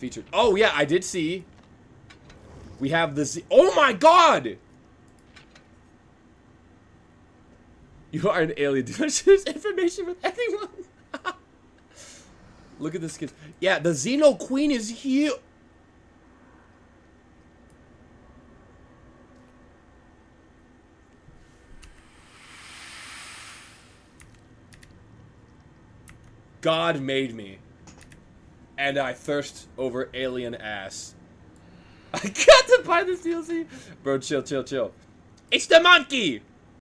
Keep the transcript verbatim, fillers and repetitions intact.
featured. Oh, yeah, I did see. We have the Z- Oh my god! You are an alien. Do not share this information with anyone. Look at this kid. Yeah, the Xeno Queen is here. God made me. And I thirst over alien ass. I got to buy this D L C. Bro, chill, chill, chill. It's the monkey!